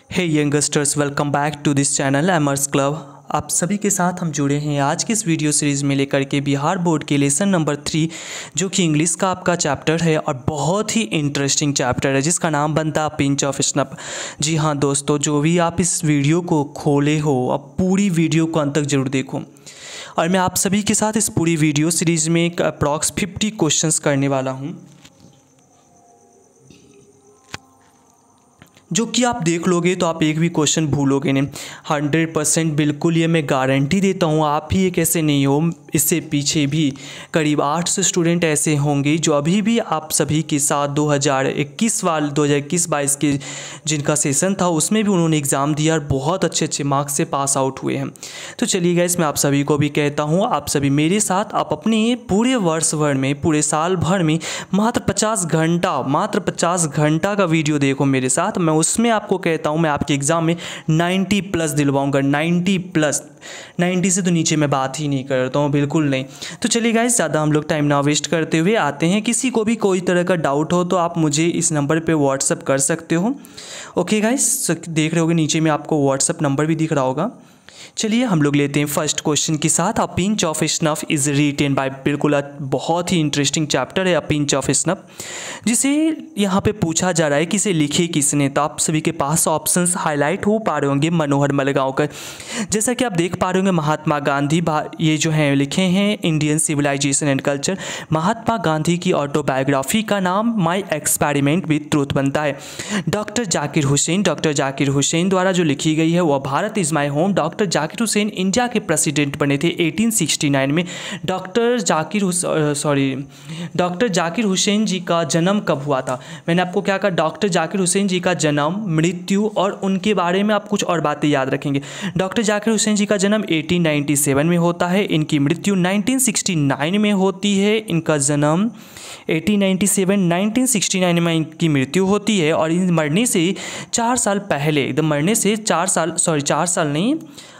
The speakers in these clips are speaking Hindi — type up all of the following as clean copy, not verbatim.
Hey youngsters, welcome back to this channel Emers club. आप सभी के साथ हम जुड़े हैं आज की इस वीडियो सीरीज़ में लेकर के बिहार बोर्ड के लेसन नंबर 3 जो कि इंग्लिश का आपका चैप्टर है और बहुत ही इंटरेस्टिंग चैप्टर है जिसका नाम बनता है पिंच ऑफ स्नप। जी हाँ दोस्तों, जो भी आप इस वीडियो को खोले हो अब पूरी वीडियो को अंत तक जरूर देखो। और मैं आप सभी के साथ इस पूरी वीडियो सीरीज़ में एक अप्रॉक्स 50 क्वेश्चंस करने वाला हूँ, जो कि आप देख लोगे तो आप एक भी क्वेश्चन भूलोगे नहीं। 100% बिल्कुल ये मैं गारंटी देता हूँ। आप ही एक ऐसे नहीं हो, इससे पीछे भी करीब 800 स्टूडेंट ऐसे होंगे जो अभी भी आप सभी के साथ 2021-22 के जिनका सेशन था उसमें भी उन्होंने एग्ज़ाम दिया और बहुत अच्छे मार्क्स से पास आउट हुए हैं। तो चलिए गाइस, मैं आप सभी को भी कहता हूँ, आप सभी मेरे साथ आप अपने पूरे वर्ष भर में, पूरे साल भर में मात्र 50 घंटा का वीडियो देखो मेरे साथ। मैं उसमें आपको कहता हूं मैं आपके एग्ज़ाम में 90 प्लस दिलवाऊंगा। 90 प्लस, 90 से तो नीचे मैं बात ही नहीं करता हूं, बिल्कुल नहीं। तो चलिए गाइस, ज़्यादा हम लोग टाइम ना वेस्ट करते हुए आते हैं। किसी को भी कोई तरह का डाउट हो तो आप मुझे इस नंबर पे व्हाट्सअप कर सकते हो। ओके गाइस, देख रहे होगे नीचे में आपको व्हाट्सअप नंबर भी दिख रहा होगा। चलिए हम लोग लेते हैं फर्स्ट क्वेश्चन के साथ। A pinch of snuff is written by, बिल्कुल बहुत ही इंटरेस्टिंग चैप्टर है अ पिंच ऑफ स्नफ, जिसे यहाँ पे पूछा जा रहा है कि इसे लिखे किसने। तो आप सभी के पास ऑप्शंस हाईलाइट हो पा रहे होंगे। मनोहर मलगांवकर, जैसा कि आप देख पा रहे होंगे। महात्मा गांधी, ये जो हैं लिखे हैं Indian civilisation and culture. Mahatma Gandhi की ऑटोबायोग्राफी का नाम माई एक्सपेरिमेंट विद ट्रूथ बनता है। डॉक्टर जाकिर हुसैन द्वारा जो लिखी गई है वह Bharat is my home. Doctor Zakir Hussain India के प्रेसिडेंट बने थे 1869 में। डॉक्टर जाकिर हुसैन जी का जन्म कब हुआ था? मैंने आपको क्या कहा, डॉक्टर जाकिर हुसैन जी का जन्म, मृत्यु और उनके बारे में आप कुछ और बातें याद रखेंगे। डॉक्टर जाकिर हुसैन जी का जन्म 1897 में होता है, इनकी मृत्यु 1969 में होती है। इनका जन्म 1969 में इनकी मृत्यु होती है और इन मरने से 4 साल पहले, एकदम मरने से 4 साल नहीं,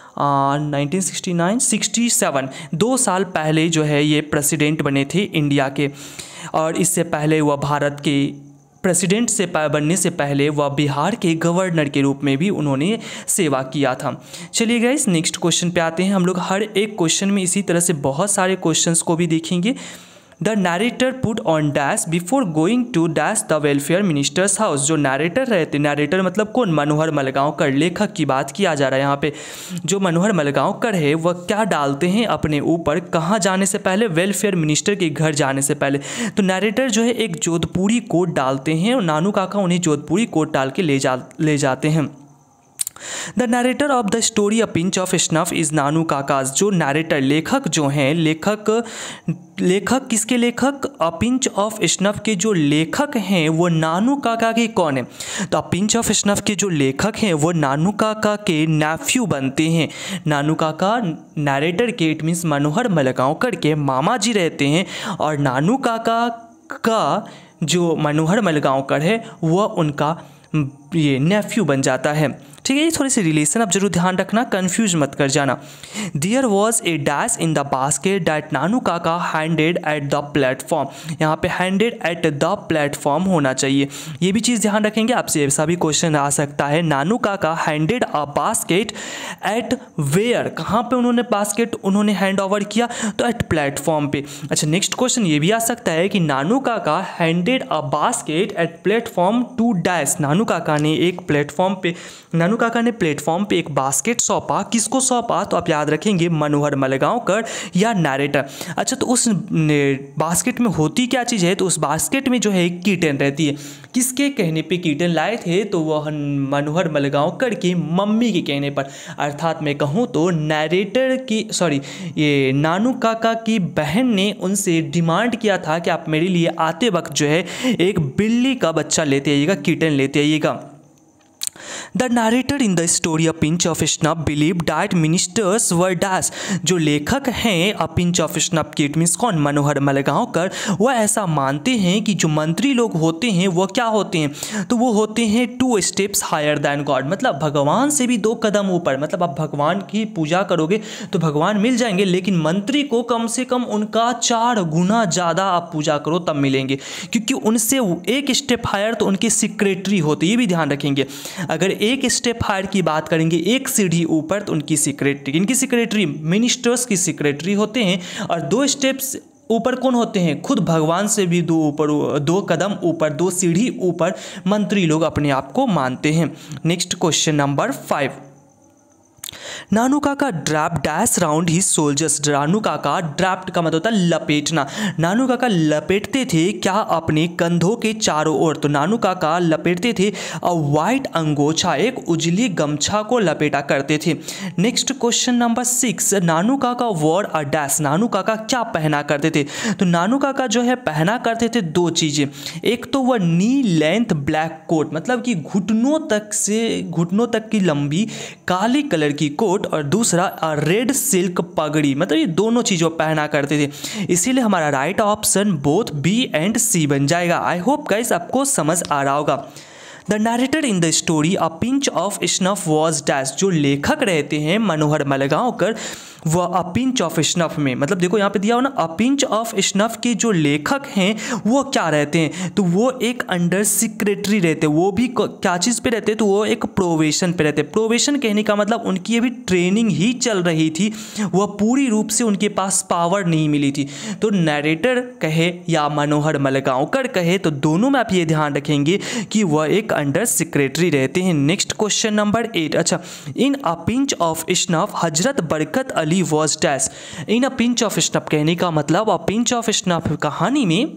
1967, 2 साल पहले जो है ये प्रेसिडेंट बने थे इंडिया के। और इससे पहले वह भारत के प्रेसिडेंट से बनने से पहले वह बिहार के गवर्नर के रूप में भी उन्होंने सेवा किया था। चलिए गाइस, नेक्स्ट क्वेश्चन पे आते हैं। हम लोग हर एक क्वेश्चन में इसी तरह से बहुत सारे क्वेश्चंस को भी देखेंगे। The narrator put on dash before going to dash the welfare ministers house. जो नरेटर रहते, नरेटर मतलब कौन? मनोहर मलगांवकर, लेखक की बात किया जा रहा है यहाँ पे। जो मनोहर मलगांवकर है वह क्या डालते हैं अपने ऊपर कहाँ जाने से पहले? वेलफेयर मिनिस्टर के घर जाने से पहले। तो नरेटर जो है एक जोधपुरी कोट डालते हैं और नानू काका उन्हें जोधपुरी कोट डाल के ले जाते हैं। The narrator of the story a pinch of snuff is Nanu Kaka's. जो नरेटर, लेखक जो हैं, लेखक किसके लेखक? अ पिंच ऑफ स्नफ के जो लेखक हैं वो नानू काका के कौन है? तो अ पिंच ऑफ स्नफ के जो लेखक हैं वो नानू काका के नेफ्यू बनते हैं। नानू काका नरेटर के, इट मीन्स मनोहर मलगांवकर के मामा जी रहते हैं और नानू काका का जो मनोहर मलगांवकर है वह उनका ये नेफ्यू बन जाता है। ठीक है, ये थोड़ी सी रिलेशन आप जरूर ध्यान रखना, कंफ्यूज मत कर जाना। There was a dash in the basket that Nanu Kaka handed eight the platform. यहाँ पे हैंडेड एट द प्लेटफॉर्म होना चाहिए, ये भी चीज़ ध्यान रखेंगे। आपसे ऐसा भी क्वेश्चन आ सकता है, Nanu Kaka handed a basket at where. कहाँ पे उन्होंने बास्केट उन्होंने हैंड ओवर किया? तो एट प्लेटफॉर्म पे। अच्छा, नेक्स्ट क्वेश्चन ये भी आ सकता है कि Nanu Kaka handed a basket at platform two dash. Nanu Kaka ने प्लेटफॉर्म पे एक बास्केट सौंपा। किसको सौंपा? तो आप याद रखेंगे मनोहर मलगांवकर या नरेटर। अच्छा, तो उस बास्केट में होती क्या चीज़ है? तो उस बास्केट में जो है एक कीटन रहती है। किसके कहने पे कीटन लाए थे? तो वह मनोहर मलगांवकर की मम्मी के कहने पर, अर्थात मैं कहूँ तो नरेटर की, ये नानू काका की बहन ने उनसे डिमांड किया था कि आप मेरे लिए आते वक्त जो है एक बिल्ली का बच्चा लेते आइएगा, कीटन लेते आइएगा। The narrator in the story a pinch of snuff believe that ministers were dash. जो लेखक हैं अ पिंच ऑफ स्नफ के, इट मीन्स कौन? मनोहर मलगांवकर। वह ऐसा मानते हैं कि जो मंत्री लोग होते हैं वह क्या होते हैं? तो वो होते हैं 2 स्टेप्स हायर दैन गॉड, मतलब भगवान से भी 2 कदम ऊपर। मतलब आप भगवान की पूजा करोगे तो भगवान मिल जाएंगे, लेकिन मंत्री को कम से कम उनका 4 गुना ज़्यादा आप पूजा करो तब मिलेंगे, क्योंकि उनसे 1 स्टेप हायर तो उनके सेक्रेटरी होते, ये भी ध्यान रखेंगे। अगर एक स्टेप हायर की बात करेंगे, एक सीढ़ी ऊपर, तो उनकी सेक्रेटरी, इनकी सेक्रेटरी मिनिस्टर्स की सेक्रेटरी होते हैं, और 2 स्टेप्स ऊपर कौन होते हैं, खुद भगवान से भी 2 कदम ऊपर, 2 सीढ़ी ऊपर मंत्री लोग अपने आप को मानते हैं। Next question number 5, Nanu Kaka drape dash round ही सोल्जर्स। नानू काका, ड्रैप्ट का मतलब होता है लपेटना, नानू काका लपेटते थे क्या अपने कंधों के चारों ओर, तो नानू काका लपेटते थे अ वाइट अंगोछा, एक उजली गमछा को लपेटा करते थे। नेक्स्ट क्वेश्चन नंबर 6, नानू काका वॉर अ डैश। नानू काका क्या पहना करते थे, तो नानू काका जो है पहना करते थे 2 चीज़ें, एक तो वह नी लेंथ ब्लैक कोट, मतलब कि घुटनों तक की लंबी काली कलर की कोट, और दूसरा रेड सिल्क पगड़ी, मतलब ये दोनों चीज़ों पहना करते थे। इसीलिए हमारा right option both B and C बन जाएगा। आई होप गाइस आपको समझ आ रहा होगा। The narrator in the story a pinch of snuff was dash. जो लेखक रहते हैं मनोहर मलगांवकर, वह अ पिंच ऑफ स्नफ में, मतलब देखो यहाँ पे दिया हो ना, अ पिंच ऑफ स्नफ के जो लेखक हैं वो क्या रहते हैं, तो वो एक अंडर सेक्रेटरी रहते हैं। वो भी क्या चीज़ पे रहते हैं, तो वो एक प्रोवेशन पे रहते हैं। प्रोवेशन कहने का मतलब उनकी अभी ट्रेनिंग ही चल रही थी, वह पूरी रूप से उनके पास पावर नहीं मिली थी। तो नरेटर कहे या मनोहर मलगांवकर कहे, तो दोनों में आप ये ध्यान रखेंगे कि वह एक अंडर सेक्रेटरी रहते हैं। नेक्स्ट क्वेश्चन नंबर 8, अच्छा, in a pinch of snuff Hazrat Barkat Ali was dash. In a pinch of snuff कहने का मतलब, अ पिंच ऑफ स्नफ कहानी में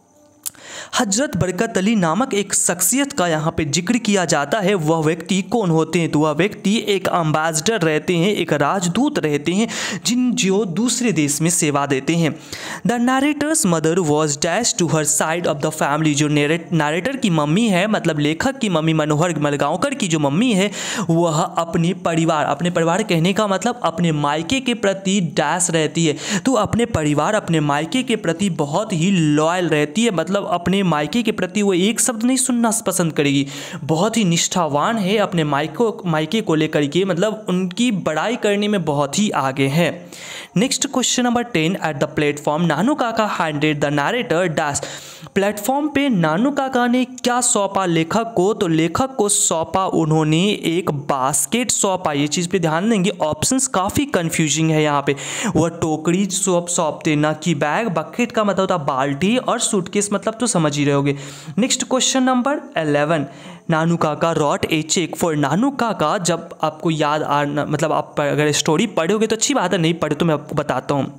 हजरत बरकत अली नामक एक शख्सियत का यहाँ पे जिक्र किया जाता है। वह व्यक्ति कौन होते हैं, तो वह व्यक्ति एक अम्बेसडर रहते हैं, एक राजदूत रहते हैं, जो दूसरे देश में सेवा देते हैं। The narrator's mother was dash to her side of the family. जो नरेटर की मम्मी है, मतलब लेखक की मम्मी मनोहर मलगांवकर की जो मम्मी है, वह अपने परिवार कहने का मतलब अपने मायके के प्रति डैश रहती है। तो अपने परिवार, अपने मायके के प्रति बहुत ही लॉयल रहती है, मतलब अपने मायके के प्रति वो एक शब्द नहीं सुनना पसंद करेगी, बहुत ही निष्ठावान है अपने मायके को लेकर के, मतलब उनकी बड़ाई करने में बहुत ही आगे है। Next question number 10, at the platform Nanu Kaka handed the narrator dash. Platform पे नानू काका ने क्या सौंपा लेखक को, तो लेखक को सौंपा उन्होंने एक बास्केट सौंपा। ये चीज़ पे ध्यान देंगे, ऑप्शंस काफ़ी कंफ्यूजिंग है यहाँ पे। वह टोकरी सौंपते, ना कि बैग। बकेट का मतलब होता बाल्टी, और सूटकेस मतलब तो समझ ही रहे होगे। Next question number 11, Nanu Kaka wrote a cheque for. Nanu Kaka, जब आपको याद आना, मतलब आप अगर स्टोरी पढ़ोगे तो अच्छी बात है, नहीं पढ़े तो मैं आपको बताता हूँ।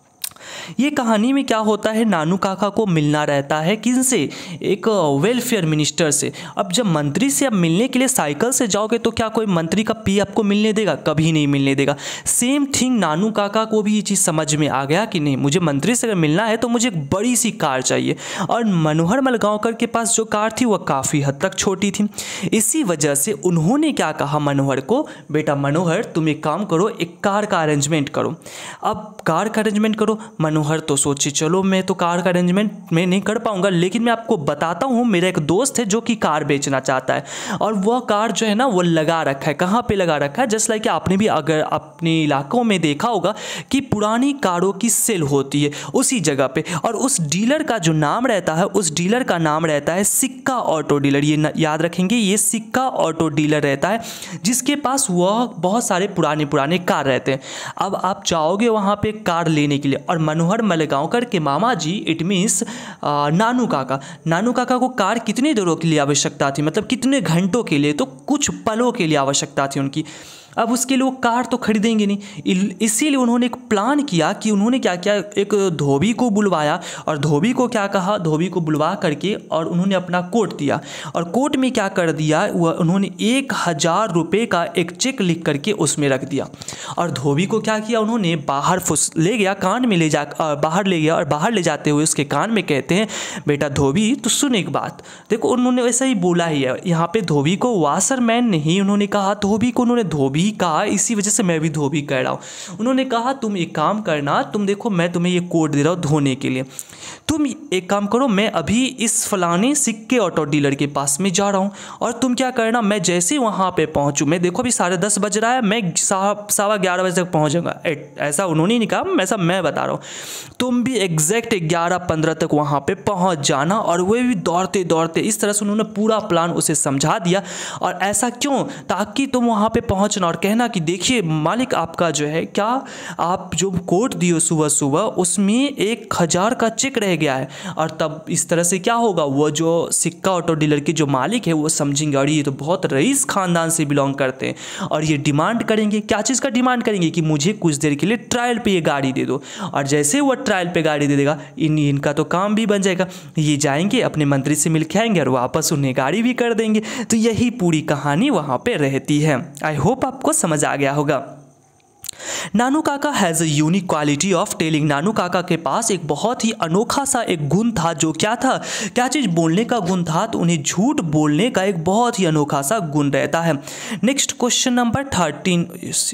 ये कहानी में क्या होता है, नानू काका को मिलना रहता है किनसे, एक वेलफेयर मिनिस्टर से। अब जब मंत्री से अब मिलने के लिए साइकिल से जाओगे तो क्या कोई मंत्री का पी आपको मिलने देगा, कभी नहीं मिलने देगा। सेम थिंग नानू काका को भी ये चीज़ समझ में आ गया कि नहीं, मुझे मंत्री से अगर मिलना है तो मुझे एक बड़ी सी कार चाहिए, और मनोहर मलगांवकर के पास जो कार थी वह काफ़ी हद तक छोटी थी। इसी वजह से उन्होंने क्या कहा मनोहर को, बेटा मनोहर तुम एक काम करो, एक कार का अरेंजमेंट करो। अब कार का अरेंजमेंट करो, मनोहर तो सोचे चलो मैं तो कार का अरेंजमेंट मैं नहीं कर पाऊंगा, लेकिन मैं आपको बताता हूँ, मेरा एक दोस्त है जो कि कार बेचना चाहता है, और वह कार जो है ना वो लगा रखा है। कहाँ पे लगा रखा है, जस्ट लाइक आपने भी अगर अपने इलाकों में देखा होगा कि पुरानी कारों की सेल होती है उसी जगह पे, और उस डीलर का जो नाम रहता है, उस डीलर का नाम रहता है सिक्का ऑटो डीलर। ये याद रखेंगे, ये सिक्का ऑटो डीलर रहता है जिसके पास वह बहुत सारे पुराने कार रहते हैं। अब आप जाओगे वहाँ पे कार लेने के लिए, और मनोहर मलगांवकर के मामा जी, इट मीन्स नानू काका को कार कितनी देरों के लिए आवश्यकता थी, मतलब कितने घंटों के लिए, तो कुछ पलों के लिए आवश्यकता थी उनकी। अब उसके लिए वो कार तो खरीदेंगे नहीं, इसीलिए उन्होंने एक प्लान किया कि उन्होंने क्या किया, एक धोबी को बुलवाया, और धोबी को क्या कहा, धोबी को बुलवा करके और उन्होंने अपना कोट दिया, और कोट में क्या कर दिया, वह उन्होंने 1000 रुपये का एक चेक लिख करके उसमें रख दिया। और धोबी को क्या किया, उन्होंने बाहर ले गया, कान में ले जा बाहर ले गया, और बाहर ले जाते हुए उसके कान में कहते हैं, बेटा धोबी तो सुन एक बात, देखो उन्होंने वैसा ही बोला ही है, यहाँ पे धोबी को वाशरमैन नहीं उन्होंने कहा, धोबी को उन्होंने धोबी कहा, इसी वजह से मैं भी धोबी कह रहा हूँ। उन्होंने कहा तुम एक काम करना, तुम देखो मैं तुम्हें ये कोट दे रहा हूँ धोने के लिए, तुम एक काम करो, मैं अभी इस फलाने सिक्के ऑटो डीलर के पास में जा रहा हूँ और तुम क्या करना, मैं जैसे ही वहाँ पे पहुँचूँ, मैं देखो अभी 10:30 बज रहा है, मैं 11:15 बजे तक पहुँचूँगा, ऐसा उन्होंने नहीं कहा, ऐसा मैं बता रहा हूँ। तुम भी एग्जैक्ट 11:15 तक वहाँ पे पहुँच जाना। और वे भी दौड़ते दौड़ते, इस तरह से उन्होंने पूरा प्लान उसे समझा दिया। और ऐसा क्यों, ताकि तुम वहाँ पे पहुँचना और कहना कि देखिए मालिक, आपका जो है, क्या आप जो कोट दिए सुबह सुबह उसमें 1000 का चेक रह गया है। और तब इस तरह से क्या होगा, वो जो सिक्का ऑटो डीलर के जो मालिक है वो समझेंगे और ये तो बहुत रईस खानदान से बिलोंग करते हैं, और ये डिमांड करेंगे, क्या चीज़ का डिमांड करेंगे कि मुझे कुछ देर के लिए ट्रायल पे ये गाड़ी दे दो। और जैसे वो ट्रायल पे गाड़ी दे देगा, इनका तो काम भी बन जाएगा, ये जाएंगे अपने मंत्री से मिल के आएंगे और वापस उन्हें गाड़ी भी कर देंगे। तो यही पूरी कहानी वहाँ पे रहती है। आई होप आपको समझ आ गया होगा। Nanu Kaka has a unique quality of telling. Nanu Kaka के पास एक बहुत ही अनोखा सा एक गुण था, जो क्या था, क्या चीज़, बोलने का गुण था। तो उन्हें झूठ बोलने का एक बहुत ही अनोखा सा गुण रहता है। Next question number 13,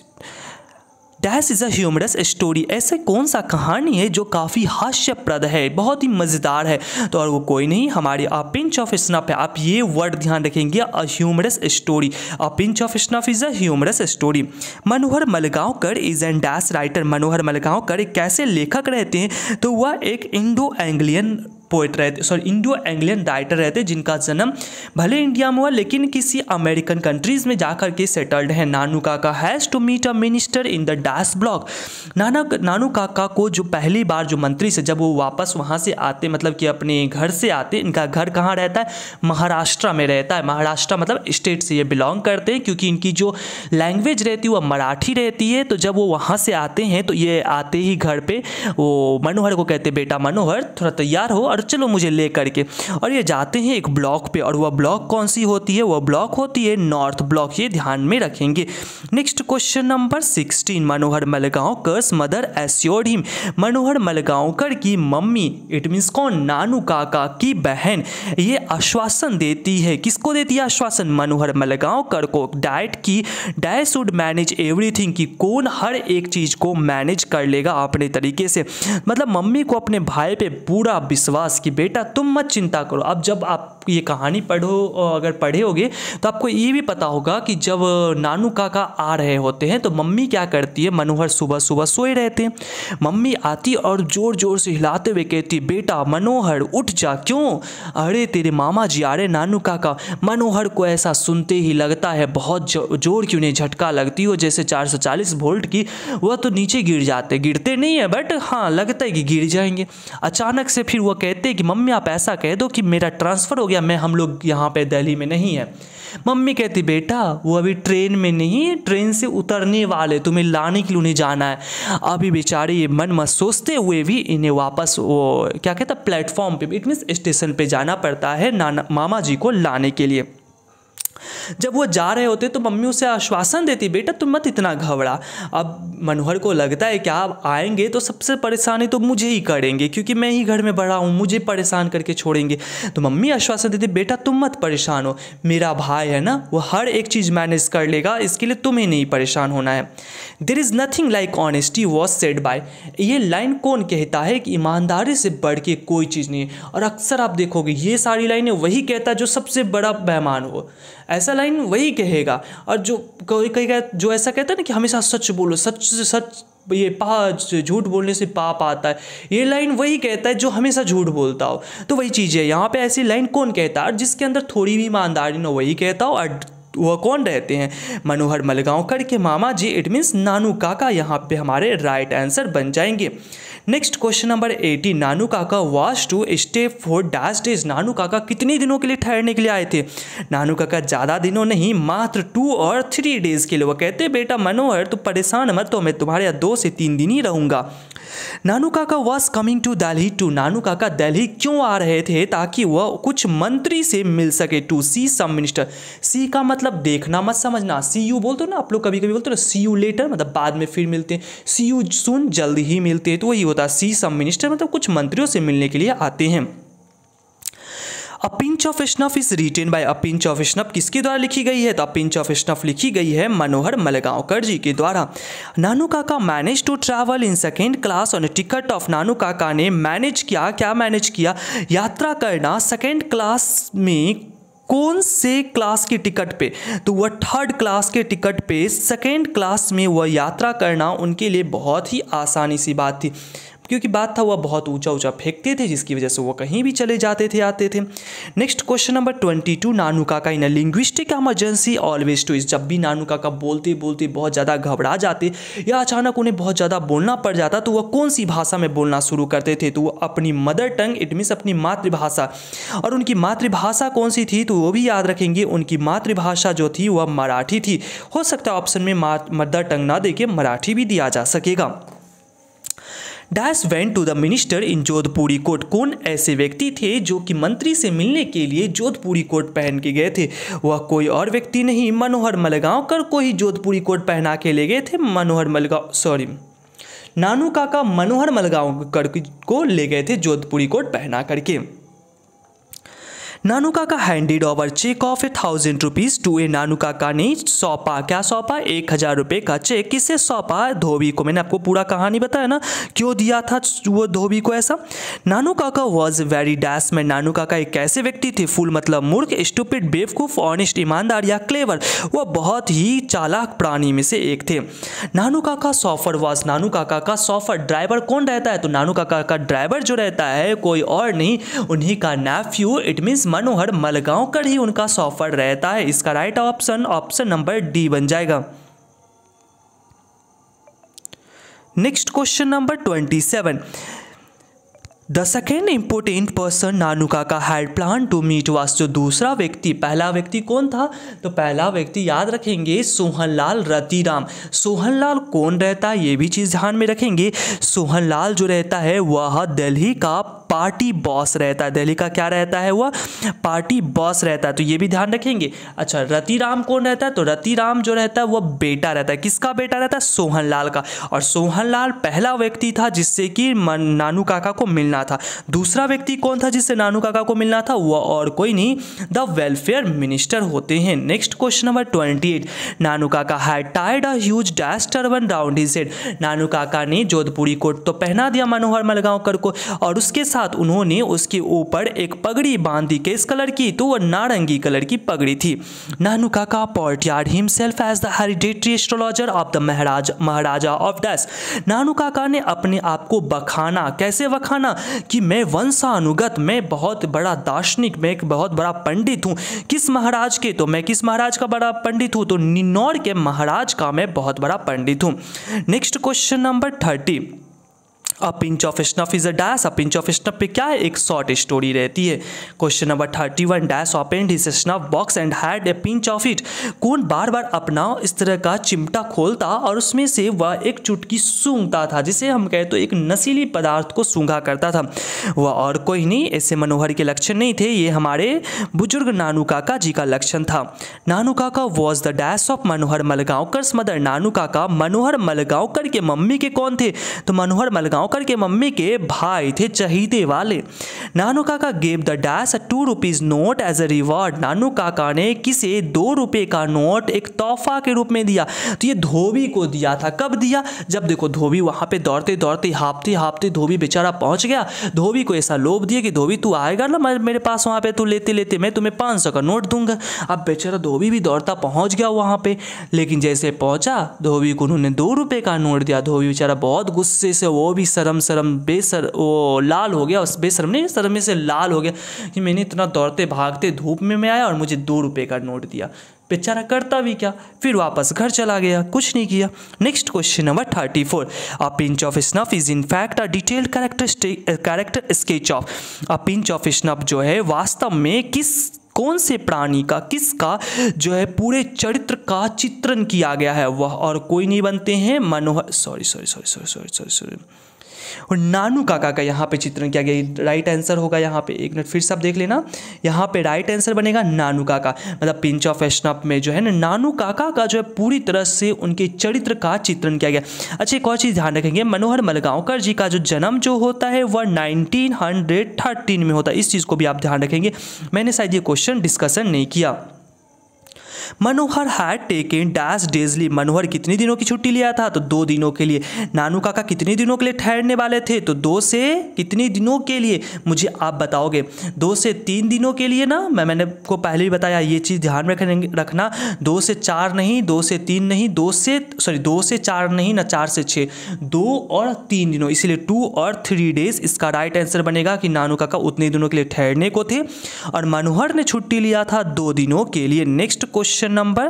dash is a humorous story. ऐसे कौन सा कहानी है जो काफ़ी हास्यप्रद है, बहुत ही मज़ेदार है। तो और वो कोई नहीं, हमारी अ पिंच ऑफ स्नफ है। आप ये वर्ड ध्यान रखेंगे, a humorous story. A pinch of snuff is a humorous story. Manohar Malgonkar is an dash writer. Manohar Malgonkar एक कैसे लेखक रहते हैं, तो वह एक इंडो एंग्लियन पोइट रहते, इंडो एंग्लियन राइटर रहते, जिनका जन्म भले इंडिया में हुआ लेकिन किसी अमेरिकन कंट्रीज़ में जाकर के सेटल्ड है। Nanu Kaka has to meet a minister in the dash block. Nanu Kaka को जो पहली बार जो मंत्री से जब वो वापस वहाँ से आते, मतलब कि अपने घर से आते, इनका घर कहाँ रहता है, महाराष्ट्र में रहता है। महाराष्ट्र मतलब स्टेट से ये बिलोंग करते हैं, क्योंकि इनकी जो लैंग्वेज रहती है वह मराठी रहती है। तो जब वो वहाँ से आते हैं तो ये आते ही घर पे वो मनोहर को कहते, बेटा मनोहर थोड़ा तैयार हो और चलो मुझे ले करके। और ये जाते हैं एक ब्लॉक पे, और वह ब्लॉक कौन सी होती है, वह ब्लॉक होती है नॉर्थ ब्लॉक, ये ध्यान में रखेंगे। Next question number 16, Manohar Malgonkar's mother assured him. Manohar Malgonkar की मम्मी, इट मीन्स कौन, नानू काका की बहन, ये आश्वासन देती है, किसको देती है आश्वासन, मनोहर मलगांवकर को, डैड शुड मैनेज एवरीथिंग, की कौन हर एक चीज़ को मैनेज कर लेगा अपने तरीके से। मतलब मम्मी को अपने भाई पे पूरा विश्वास कि बेटा तुम मत चिंता करो। अब जब आप ये कहानी पढ़ो, अगर पढ़े होगे तो आपको ये भी पता होगा कि जब नानू काका आ रहे होते हैं तो मम्मी क्या करती है, मनोहर सुबह सुबह सोए रहते हैं, मम्मी आती और ज़ोर ज़ोर से हिलाते हुए कहती, बेटा मनोहर उठ जा। क्यों, अरे तेरे मामा जी आ रहे नानू काका। मनोहर को ऐसा सुनते ही लगता है बहुत जोर की उन्हें झटका लगती हो, जैसे 440 वोल्ट की। वह तो नीचे गिर जाते, गिरते नहीं है बट हाँ लगता है कि गिर जाएंगे। अचानक से फिर वह कहते कि मम्मी आप ऐसा कह दो कि मेरा ट्रांसफ़र हो गया, मैं हम लोग यहाँ पे दिल्ली में नहीं है। मम्मी कहती, बेटा वो अभी ट्रेन में नहीं, ट्रेन से उतरने वाले, तुम्हें लाने के लिए उन्हें जाना है। अभी बेचारे ये मन मत सोचते हुए भी इन्हें वापस वो क्या कहता है प्लेटफॉर्म पे, इट मीन्स स्टेशन पे जाना पड़ता है मामा जी को लाने के लिए। जब वो जा रहे होते तो मम्मी उसे आश्वासन देती, बेटा तुम मत इतना घबरा। अब मनोहर को लगता है कि आप आएंगे तो सबसे परेशानी तो मुझे ही करेंगे, क्योंकि मैं ही घर में बड़ा हूँ, मुझे परेशान करके छोड़ेंगे। तो मम्मी आश्वासन देती, बेटा तुम मत परेशान हो, मेरा भाई है ना, वो हर एक चीज़ मैनेज कर लेगा, इसके लिए तुम्हें नहीं परेशान होना है। There is nothing like honesty was said by. ये लाइन कौन कहता है कि ईमानदारी से बढ़ के कोई चीज़ नहीं है। और अक्सर आप देखोगे ये सारी लाइनें वही कहता है जो सबसे बड़ा बेईमान हो, ऐसा लाइन वही कहेगा। और जो कोई जो ऐसा कहता है ना कि हमेशा सच बोलो, सच से सच, ये झूठ बोलने से पाप आता है, ये लाइन वही कहता है जो हमेशा झूठ बोलता हो। तो वही चीज़ है यहाँ पे, ऐसी लाइन कौन कहता है, और जिसके अंदर थोड़ी भी ईमानदारी न वही कहता हो। और वह कौन रहते हैं, मनोहर मलगांवकर के मामा जी, इट मीन्स नानू काका यहाँ पे हमारे राइट आंसर बन जाएंगे। Next question number 18, Nanu Kaka was to stay for dash days. Nanu Kaka कितने दिनों के लिए ठहरने के लिए आए थे। नानू काका ज़्यादा दिनों नहीं, मात्र 2 और 3 डेज़ के लिए। वो कहते बेटा मनोहर तू परेशान मत हो, मैं तुम्हारे यहाँ 2 से 3 दिन ही रहूँगा। Nanu Kaka was coming to Delhi to. Nanu Kaka Delhi क्यों आ रहे थे, ताकि वह कुछ मंत्री से मिल सके। टू सी सम मिनिस्टर, सी का मतलब देखना मत समझना, सी यू बोलते हो ना आप लोग, कभी कभी बोलते हो ना सी यू लेटर, मतलब बाद में फिर मिलते हैं, सी यू सुन जल्दी ही मिलते हैं, तो वही होता है सी सम मिनिस्टर, मतलब कुछ मंत्रियों से मिलने के लिए आते हैं। A pinch of snuff is written by a pinch of snuff किसके द्वारा लिखी गई है? तो अ पिंच ऑफ स्नफ लिखी गई है मनोहर मलगांवकर जी के द्वारा। Nanu Kaka manage to travel in second class on ticket of. Nanu Kaka ने मैनेज किया, क्या मैनेज किया? यात्रा करना सेकेंड क्लास में। कौन से क्लास की टिकट पे? तो वह थर्ड क्लास के टिकट पे सेकेंड क्लास में वह यात्रा करना उनके लिए बहुत ही आसानी सी बात थी, क्योंकि बात था वह बहुत ऊंचा ऊंचा फेंकते थे, जिसकी वजह से वो कहीं भी चले जाते थे, आते थे। Next question number 22, Nanu Kaka in a linguistic emergency always to is. जब भी नानू काका बोलते बोलते बहुत ज़्यादा घबरा जाते या अचानक उन्हें बहुत ज़्यादा बोलना पड़ जाता तो वह कौन सी भाषा में बोलना शुरू करते थे? तो वो अपनी मदर टंग, इट मीन्स अपनी मातृभाषा। और उनकी मातृभाषा कौन सी थी? तो वो भी याद रखेंगे, उनकी मातृभाषा जो थी वह मराठी थी। हो सकता है ऑप्शन में मदर टंग ना देके मराठी भी दिया जा सकेगा। Dash went to the minister in Jodhpuri coat. कौन ऐसे व्यक्ति थे जो कि मंत्री से मिलने के लिए जोधपुरी कोट पहन के गए थे? वह कोई और व्यक्ति नहीं, मनोहर मलगांवकर को ही जोधपुरी कोट पहना के ले गए थे। नानू काका मनोहर मलगांवकर को ले गए थे जोधपुरी कोट पहना करके। Nanu Kaka handed over cheque of 1000 rupees to a. Nanu Kaka ने सौंपा, क्या सौंपा? 1000 रुपये का चेक। किसे सौंपा? धोबी को। मैंने आपको पूरा कहानी बताया ना, क्यों दिया था वो धोबी को ऐसा। Nanu Kaka was very dash man. Nanu Kaka एक कैसे व्यक्ति थे? फुल मतलब मूर्ख, स्टूपिड, बेवकूफ़, ऑनेस्ट ईमानदार या क्लेवर। वह बहुत ही चालाक प्राणी में से एक थे। नानू काका सॉफर वॉज। नानू काका का सॉफर ड्राइवर कौन रहता है? तो नानू काका का ड्राइवर जो रहता है कोई और नहीं, उन्हीं का nephew, it means Manohar Malgonkar ही उनका सॉफर रहता है। इसका राइट ऑप्शन नंबर डी बन जाएगा। Next question number 27, the second important person Nanu Kaka had plan to meet was. जो दूसरा व्यक्ति, पहला व्यक्ति कौन था? तो पहला व्यक्ति याद रखेंगे सोहनलाल रतिराम। सोहनलाल कौन रहता है ये भी चीज़ ध्यान में रखेंगे। सोहनलाल जो रहता है वह दिल्ली का पार्टी बॉस रहता है। दिल्ली का क्या रहता है? वह पार्टी बॉस रहता है, तो ये भी ध्यान रखेंगे। अच्छा, रतिराम कौन रहता है? तो रतिराम जो रहता है वह बेटा रहता है। किसका बेटा रहता है? सोहनलाल का। और सोहनलाल पहला व्यक्ति था जिससे कि नानू काका को मिलना था। दूसरा व्यक्ति कौन था जिससे नानू काका को मिलना था? वह और कोई नहीं, द वेलफेयर मिनिस्टर होते हैं। Next question number 28, Nanu Kaka had tied a huge dash turban round his head. Nanu Kaka ने जोधपुरी कोट तो पहना दिया मनोहर मलगांवकर को, और उसके साथ उन्होंने उसके ऊपर एक पगड़ी बांध दी। किस कलर की? तो वह नारंगी कलर की पगड़ी थी। Nanu Kaka portrayed himself as the hereditary astrologer of the Maharaja of dash. Nanu Kaka ने अपने आप को बखाना। कैसे बखाना? कि मैं वंशानुगत, मैं बहुत बड़ा दार्शनिक, मैं एक बहुत बड़ा पंडित हूँ। किस महाराज के? तो मैं किस महाराज का बड़ा पंडित हूँ? तो निन्नौर के महाराज का मैं बहुत बड़ा पंडित हूँ। Next question number 30, a pinch of snuff is a dash. A pinch of snuff पे क्या है? एक शॉर्ट स्टोरी रहती है। Question number 31, dash opened his snuff box and had a pinch of it. कौन बार बार अपना इस तरह का चिमटा खोलता और उसमें से वह एक चुटकी सूंघता था, जिसे हम कहें तो एक नशीली पदार्थ को सूंघा करता था। वह और कोई नहीं, ऐसे मनोहर के लक्षण नहीं थे, ये हमारे बुजुर्ग नानू काका जी का लक्षण था। Nanu Kaka was the dash of Manohar Malgonkar mother. Nanu Kaka Manohar मलगांवकर के मम्मी के कौन थे? तो मनोहर मलगांवकर के मम्मी के भाई थे, चहीते वाले। Nanu Kaka gave the dash 2 rupees note as a reward. Nanu Kaka ने किसे 2 रुपये का नोट एक तोहफा के रूप में दिया? तो ये धोबी को दिया था। कब दिया? जब देखो धोबी वहां पे दौड़ते दौड़ते हाँपते हाँपते धोबी बेचारा पहुंच गया। धोबी को ऐसा लोभ दिया कि धोबी तू आएगा ना मेरे पास, वहां पे तू लेते लेते मैं तुम्हें 500 का नोट दूंगा। अब बेचारा धोबी भी दौड़ता पहुंच गया वहां पे, लेकिन जैसे पहुंचा धोबी को उन्होंने 2 रुपये का नोट दिया। धोबी बेचारा बहुत गुस्से से, वो भी शर्म वो लाल हो गया, उस बेशर्म नहीं, शर्म से लाल हो गया कि मैंने इतना दौड़ते भागते धूप में मैं आया और मुझे 2 रुपये का नोट दिया। बेचारा करता भी क्या, फिर वापस घर चला गया, कुछ नहीं किया। Next question number 34, a pinch of snuff is in fact a detailed character sketch of. A pinch of snuff जो है वास्तव में कौन से प्राणी का, किसका जो है पूरे चरित्र का चित्रण किया गया है? वह और कोई नहीं बनते हैं मनोहर और नानू काका का यहाँ पे चित्रण किया गया। राइट आंसर होगा यहाँ पे, एक मिनट फिर से आप देख लेना, यहाँ पे राइट आंसर बनेगा नानू काका। मतलब पिंच ऑफ स्नफ में जो है ना नानू काका का जो है पूरी तरह से उनके चरित्र का चित्रण किया गया। अच्छा, एक और चीज़ ध्यान रखेंगे, मनोहर मलगांवकर जी का जो जन्म जो होता है वह 1913 में होता है। इस चीज़ को भी आप ध्यान रखेंगे, मैंने शायद ये क्वेश्चन डिस्कशन नहीं किया। Manohar had taken dash daily, Manohar कितने दिनों की छुट्टी लिया था? तो 2 दिनों के लिए। नानू काका कितने दिनों के लिए ठहरने वाले थे? तो 2 से कितने दिनों के लिए, मुझे आप बताओगे। 2 से 3 दिनों के लिए ना, मैंने को पहले ही बताया, ये चीज़ ध्यान रखना। 2 से 4 नहीं, 2 से 3 नहीं, 2 से 4 नहीं ना, 4 से 6, 2 और 3 दिनों, इसीलिए 2 और 3 डेज इसका राइट आंसर बनेगा कि नानू काका उतने दिनों के लिए ठहरने को थे और मनोहर ने छुट्टी लिया था 2 दिनों के लिए। Next question number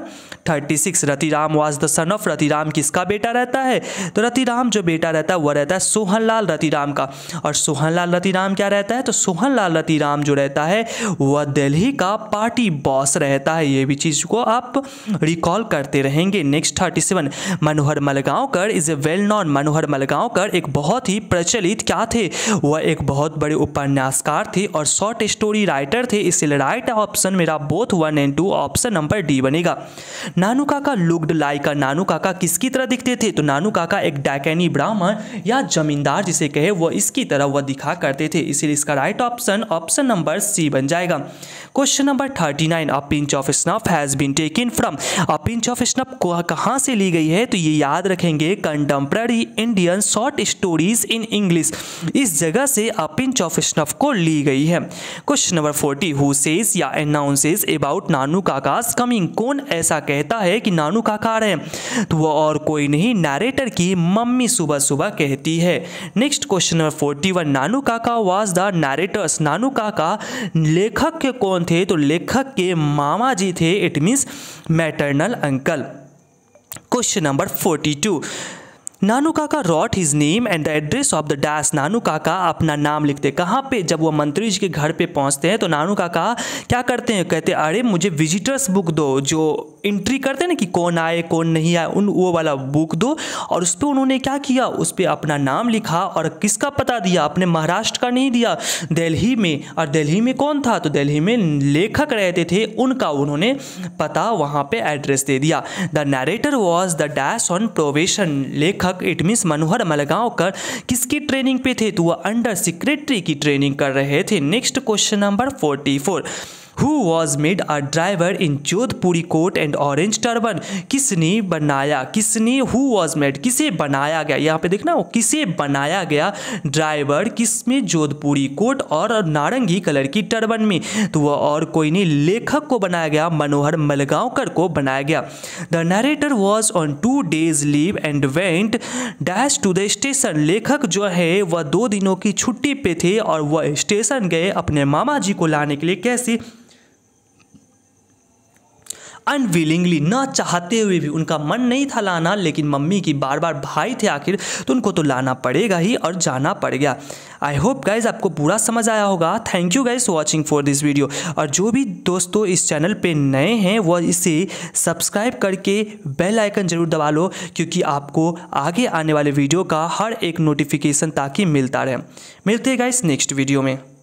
36, Ratiram was the son of, Ratiram किसका बेटा रहता है? तो रतिराम जो बेटा रहता है वह रहता है सोहनलाल रतिराम का। और सोहनलाल रतिराम क्या रहता है? तो सोहनलाल रतिराम जो रहता है वह दिल्ली का पार्टी बॉस रहता है। ये भी चीज़ को आप रिकॉल करते रहेंगे। Next 37, Manohar Malgonkar is a well known, Manohar Malgonkar एक बहुत ही प्रचलित क्या थे? वह एक बहुत बड़े उपन्यासकार थे और शॉर्ट स्टोरी राइटर थे। इसलिए राइट ऑप्शन मेरा बोथ 1 और 2 ऑप्शन नंबर डी बनेगा। नानू काका लुक्ड लाइक, नानू काका किसकी तरह दिखते थे? तो नानू काका एक डैकेनी ब्राह्मण या जमींदार जिसे कहे वह इसकी तरह वह दिखा करते थे, इसलिए इसका राइट ऑप्शन नंबर सी बन जाएगा। Question number 39, a pinch of snuff has been taken from, a pinch of snuff को कहाँ से ली गई है? तो ये याद रखेंगे, contemporary Indian short stories in English, इस जगह से अ पिंच ऑफ स्नफ को ली गई है। क्वेश्चन नंबर 40, हु सेज या announces about Nanu Kaka's coming, कौन ऐसा कहता है कि नानू काका आ रहे हैं? तो वह और कोई नहीं, नरेटर की मम्मी सुबह सुबह कहती है। Next question number 41, Nanu Kaka was the narrator's, नानू काका लेखक के कौन थे? तो लेखक के मामा जी थे, it means maternal uncle. Question number 42, Nanu Kaka wrote his name and the address of the dash, Nanu Kaka अपना नाम लिखते कहाँ पे? जब वो मंत्री जी के घर पे पहुँचते हैं तो नानू काका क्या करते हैं, कहते हैं अरे मुझे विजिटर्स बुक दो, जो एंट्री करते हैं ना कि कौन आए कौन नहीं आए, वो वाला बुक दो। और उस पर उन्होंने क्या किया, उस पर अपना नाम लिखा और किसका पता दिया, अपने महाराष्ट्र का नहीं दिया, दिल्ली में। और दिल्ली में कौन था? तो दिल्ली में लेखक रहते थे, उनका उन्होंने पता वहाँ पे एड्रेस दे दिया। The narrator was the dash on probation, लेखक इट मीन्स मनोहर मलगांवकर किसकी ट्रेनिंग पे थे? तो वह अंडर सेक्रेटरी की ट्रेनिंग कर रहे थे। Next question number 44, Who was made a driver in Jodhpuri coat and orange turban, किसने बनाया, किसने who was made किसे बनाया गया, यहाँ पे देखना किसे बनाया गया ड्राइवर, किसमें? जोधपुरी कोट और नारंगी कलर की टर्बन में। तो वह और कोई नहीं, लेखक को बनाया गया, मनोहर मलगांवकर को बनाया गया। The narrator was on 2 days leave and went dash to the station, लेखक जो है वह 2 दिनों की छुट्टी पे थे और वह स्टेशन गए अपने मामा जी को लाने के लिए। कैसे? अनविलिंगली, ना चाहते हुए भी, उनका मन नहीं था लाना, लेकिन मम्मी की बार बार भाई थे आखिर, तो उनको तो लाना पड़ेगा ही और जाना पड़ गया। आई होप गाइज आपको पूरा समझ आया होगा। Thank you guys watching for this video. और जो भी दोस्तों इस चैनल पे नए हैं वह इसे सब्सक्राइब करके बेल आइकन जरूर दबा लो, क्योंकि आपको आगे आने वाले वीडियो का हर एक नोटिफिकेशन ताकि मिलता रहे। मिलते हैं गाइज नेक्स्ट वीडियो में।